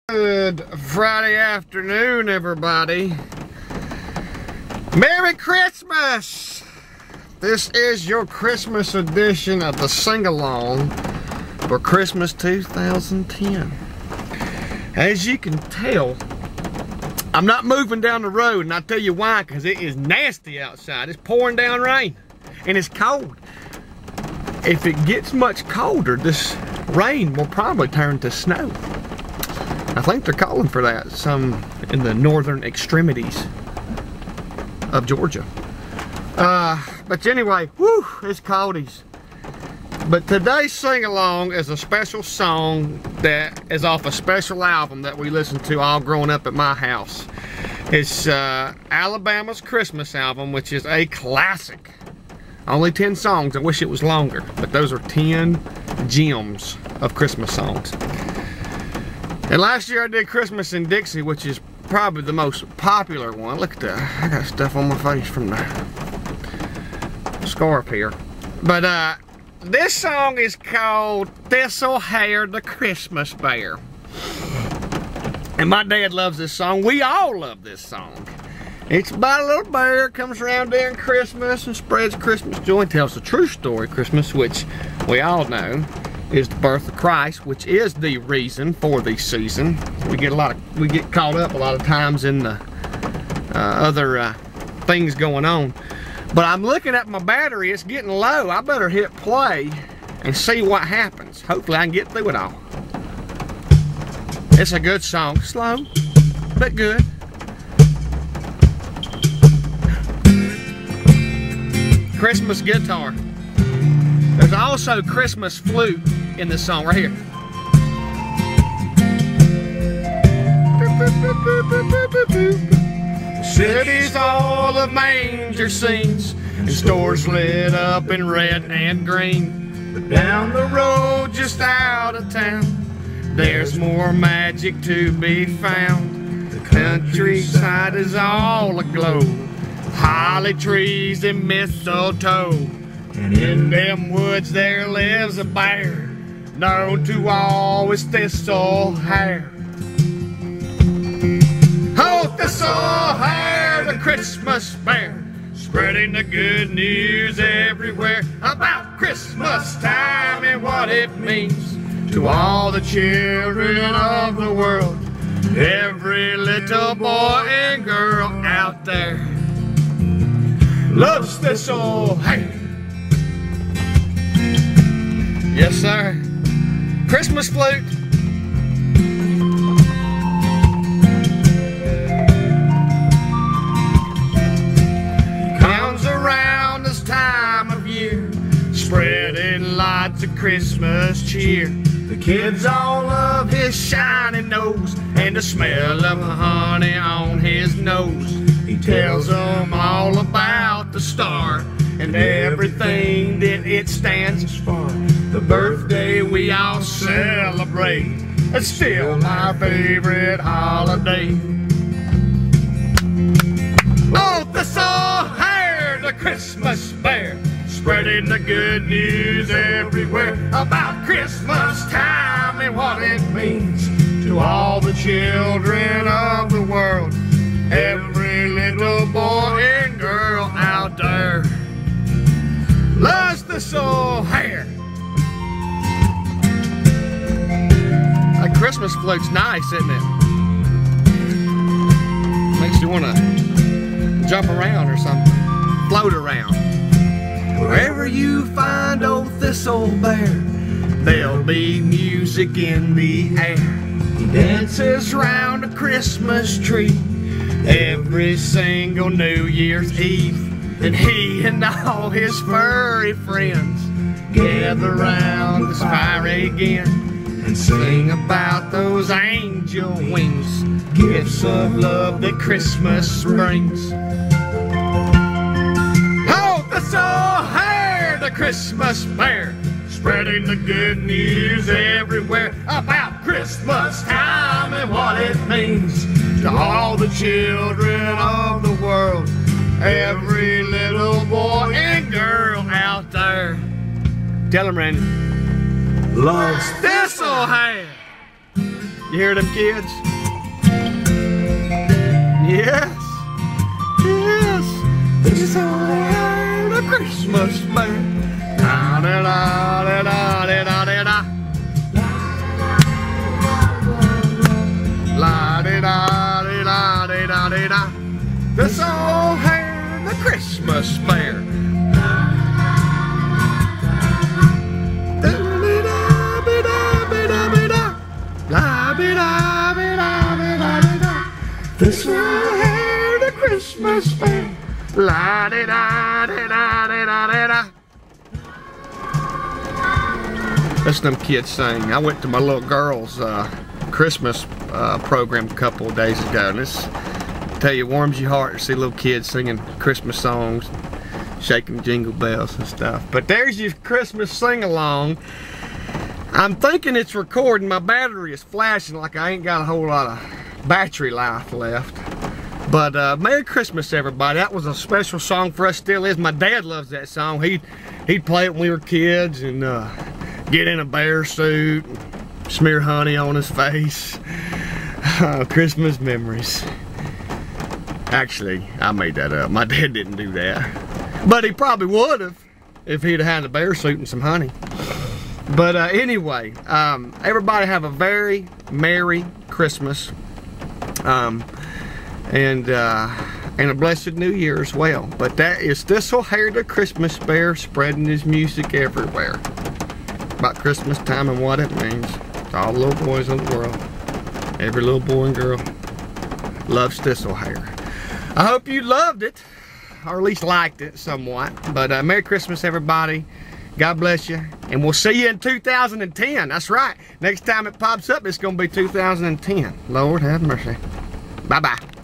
Good Friday afternoon, everybody. Merry Christmas! This is your Christmas edition of the sing-along for Christmas 2010. As you can tell, I'm not moving down the road, and I'll tell you why, because it is nasty outside. It's pouring down rain, and it's cold. If it gets much colder, this rain will probably turn to snow. I think they're calling for that, some in the northern extremities of Georgia. But anyway, whew, it's coldies. But today's sing-along is a special song that is off a special album that we listened to all growing up at my house. It's Alabama's Christmas album, which is a classic. Only 10 songs. I wish it was longer, but those are 10 gems of Christmas songs. And last year I did Christmas in Dixie, which is probably the most popular one. Look at that. I got stuff on my face from the scarf here. But this song is called Thistlehair the Christmas Bear. And my dad loves this song. We all love this song. It's about a little bear comes around during Christmas and spreads Christmas joy and tells the true story of Christmas, which we all know is the birth of Christ, which is the reason for the season. We get caught up a lot of times in the other things going on. But I'm looking at my battery, it's getting low. I better hit play and see what happens. Hopefully I can get through it all. It's a good song, slow, but good. Christmas guitar. There's also Christmas flute in this song right here. The city's all of manger scenes and stores lit up in red and green. But down the road, just out of town, there's more magic to be found. The countryside is all aglow, holly trees and mistletoe. And in them woods there lives a bear, known to all as Thistlehair. Oh, Thistlehair, the Christmas bear, spreading the good news everywhere about Christmas time and what it means to all the children of the world, every little boy and girl out there loves Thistlehair. Yes, sir. Christmas flute. Comes around this time of year, spreading lots of Christmas cheer. The kids all love his shiny nose and the smell of honey on his nose. He tells them all about the star and everything that it stands for. The birthday we all celebrate, it's still my favorite holiday. Oh, Thistlehair, the Christmas bear, spreading the good news everywhere about Christmas time and what it means to all the children of the world, every little boy and girl out there loves Thistlehair. That Christmas flute's nice, isn't it? Makes you want to jump around or something, float around. Wherever you find old Thistlehair, there'll be music in the air. He dances round a Christmas tree every single New Year's Eve. And he and all his furry friends gather round this fire again and sing about those angel wings, gifts of love that Christmas brings. Oh, Thistlehair, the Christmas bear, spreading the good news everywhere about Christmas time and what it means to all the children of the world, every little boy and girl out there. Tell him, Randy. Loves Thistlehair. You hear them kids? Yes. Yes. Thistlehair, the Christmas bear. Da da da da da da da da. La da da da da da da da. Thistlehair, the Christmas bear. Thistlehair, the Christmas bear. La da da da da da da da. That's them kids sing. I went to my little girl's Christmas program a couple of days ago, and this, tell you, warms your heart to see little kids singing Christmas songs, shaking jingle bells and stuff. But there's your Christmas sing-along. I'm thinking it's recording. My battery is flashing like I ain't got a whole lot of battery life left. But Merry Christmas, everybody. That was a special song for us, still is. My dad loves that song. He'd play it when we were kids and get in a bear suit, and smear honey on his face. Christmas memories. Actually, I made that up. My dad didn't do that. But he probably would have if he'd have had a bear suit and some honey. But anyway, everybody have a very Merry Christmas. And a blessed New Year as well. But that is Thistlehair, the Christmas bear, spreading his music everywhere about Christmas time and what it means to all the little boys in the world. Every little boy and girl loves Thistlehair. I hope you loved it, or at least liked it somewhat. But Merry Christmas, everybody. God bless you, and we'll see you in 2010. That's right. Next time it pops up, it's going to be 2010. Lord have mercy. Bye-bye.